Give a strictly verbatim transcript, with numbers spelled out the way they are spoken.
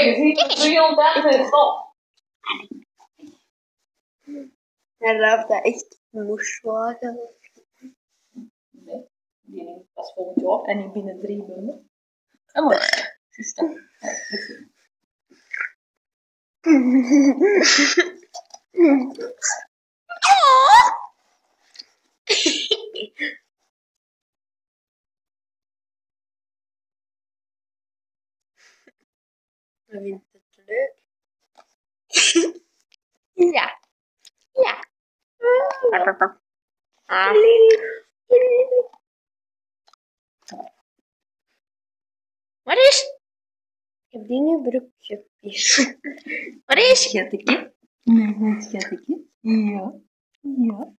je ziet het heel tijd stop. Hij loopt dat echt moeswagen. Nee, die neemt pas volgend jaar en niet binnen drie maanden. En maar, juist dan. Hij vindt het leuk. Ja. Ja. Ah. Wat is? Ik heb die in je broekje gepist. Wat is? Schatje. Nee, schatje. Ja. Ja.